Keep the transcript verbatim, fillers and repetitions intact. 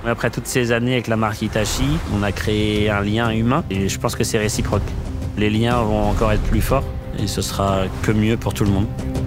Après toutes ces années avec la marque Hitachi, on a créé un lien humain et je pense que c'est réciproque. Les liens vont encore être plus forts et ce sera que mieux pour tout le monde.